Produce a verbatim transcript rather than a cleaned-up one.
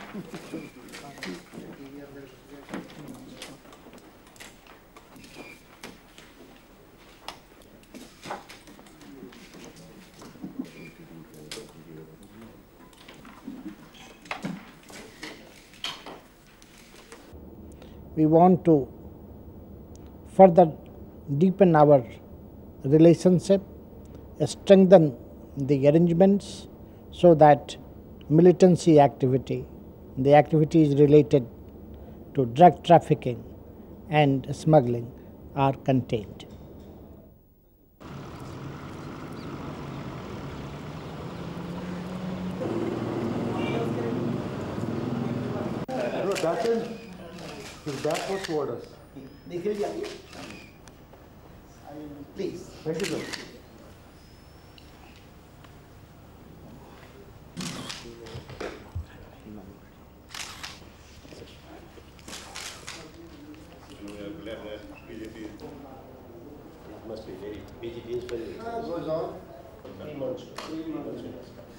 We want to further deepen our relationship, strengthen the arrangements so that militancy activity, the activities related to drug trafficking and smuggling are contained. No, that is, his back was toward us. Please. Thank you, sir. It must be very, B J P is very. Goes on. Three months. Three months.